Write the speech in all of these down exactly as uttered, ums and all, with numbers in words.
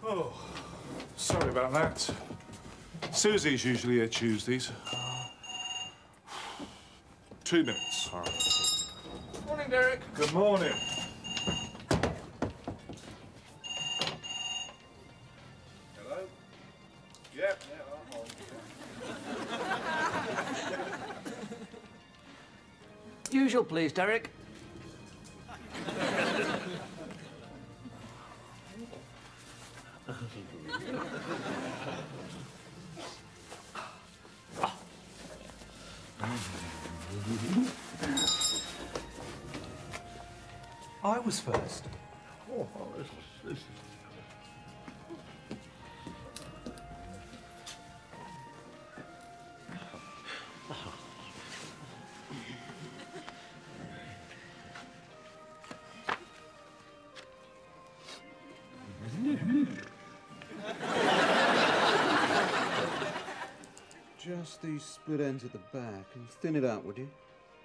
Oh, sorry about that. Susie's usually here Tuesdays. Two minutes. All right. Morning, Derek. Good morning. Hello? Yep, yeah, I'm on. Usual, please, Derek. I was first. Oh, this is... Just these split ends at the back and thin it out, would you?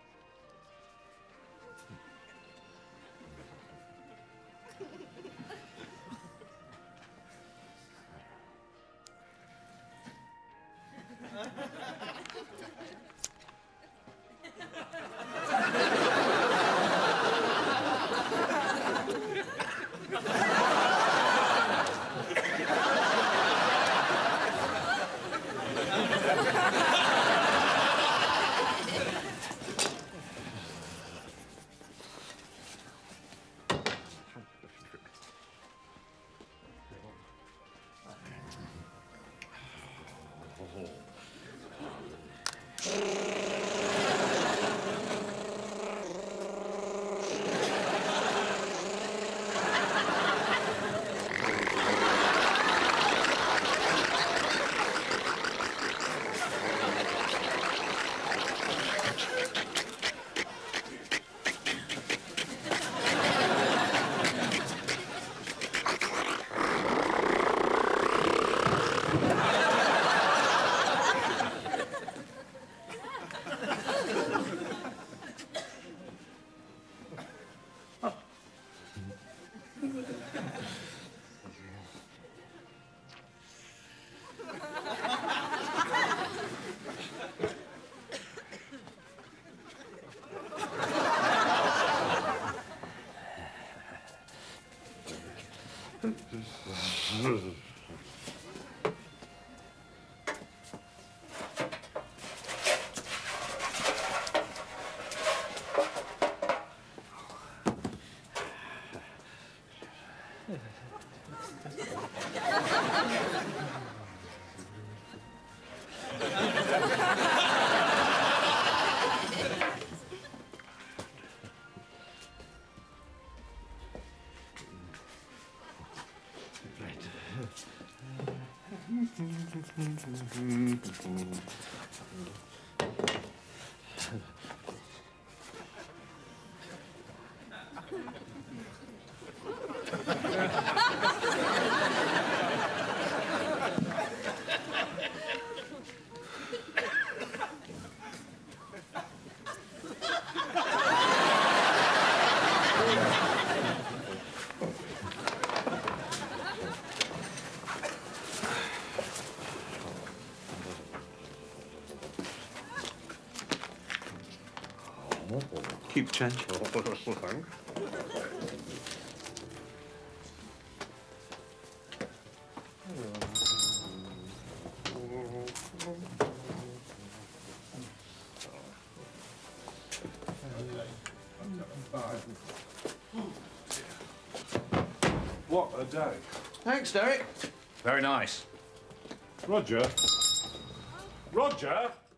Keep the change. Thanks. What a day. Thanks, Derek. Very nice. Roger. Roger?